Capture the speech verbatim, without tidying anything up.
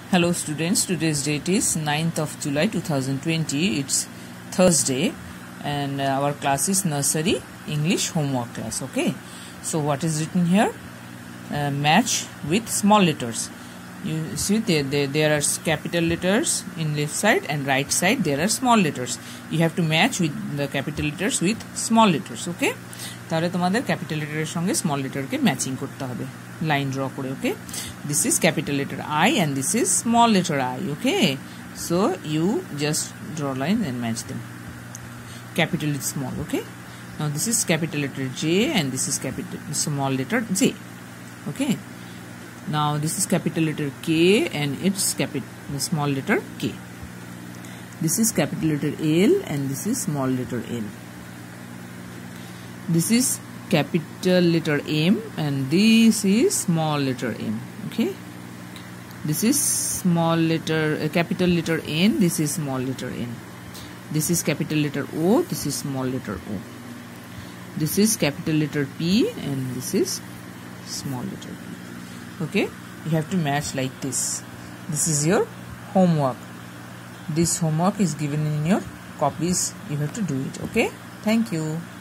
Hello students, today's date is ninth of July two thousand twenty. It's Thursday and our class is nursery English homework class. Okay, so what is written here? Uh, match with small letters. You see there, there, there are capital letters in left side and right side there are small letters. You have to match with the capital letters with small letters. Okay, তাহলে তোমাদের capital letter এর সঙ্গে small letter কে matching করতে হবে line draw করে. Okay, this is capital letter I and this is small letter I. Okay, so you just draw line and match them. Capital is small. Okay, now this is capital letter J and this is capital small letter J. Okay, now this is capital letter K and its capital small letter K. This is capital letter L and this is small letter L. This is capital letter M and this is small letter M. Okay, this is small letter uh, capital letter N, this is small letter N. This is capital letter O, this is small letter O. This is capital letter P and this is small letter P. Okay, you have to match like this. This is your homework. This homework is given in your copies. You have to do it. Okay, thank you.